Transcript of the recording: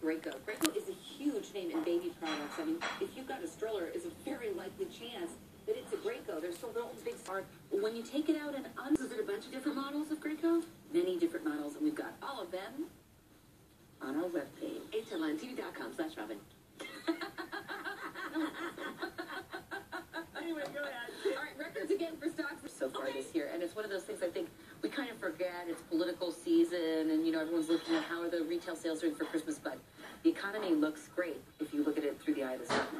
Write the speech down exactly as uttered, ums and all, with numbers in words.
Graco. Graco is a huge name in baby products. I mean, if you've got a stroller, it's a very likely chance that it's a Graco. They're so real big. When you take it out and un- is it a bunch of different models of Graco? Many different models, and we've got all of them on our webpage. H L N T V dot com slash Robin. Anyway, go ahead. All right, records again for stocks so far this year, and it's one of those things I think we kind of forget. It's political season, and you know everyone's looking at how are the retail sales doing for Christmas, but the economy looks great if you look at it through the eye of the stock